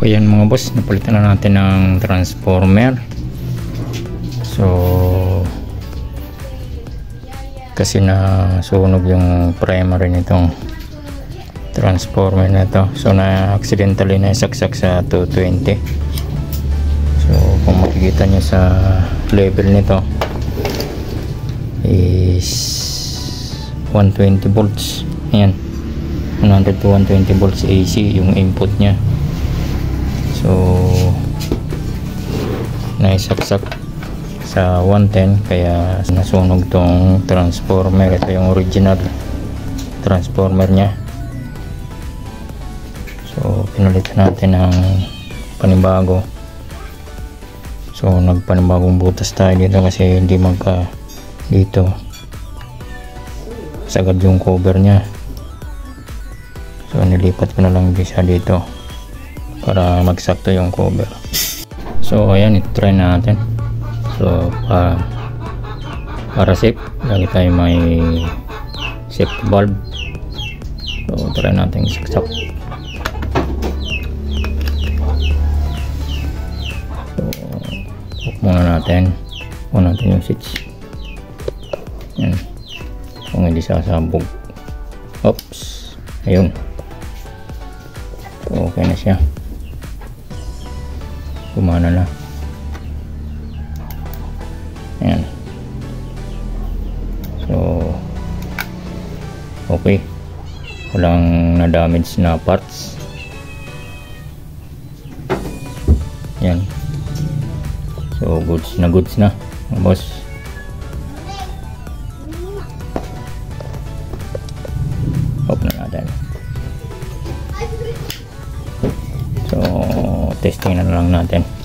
Ayan mga boss, napalitan na natin ng transformer. So kasi nasunog yung primary nitong transformer na to, so na accidentally na saksak sa 220. So kung makikita nyo sa level nito is 120 volts. Ayan, 100 to 120 volts AC yung input nya. So naisaksak sa 110 kaya nasunog tong transformer. Ito yung original transformer nya. So pinalitan natin ng panibago. So nagpanibagong butas tayo dito kasi hindi magka dito sagad yung cover nya. So nilipat ko na lang siya dito para magsakto yung cover. So ayan, i-try natin. So para safe, lagi tayo may safety valve. So try natin saksak. So hook muna natin yung switch. Yan, kung hindi sasabog. Oops, ayun. So okay na siya, gumana na. Ayan. So okay, walang na damage na parts. Yan, so goods na boss. Off na natin. So testing na lang natin.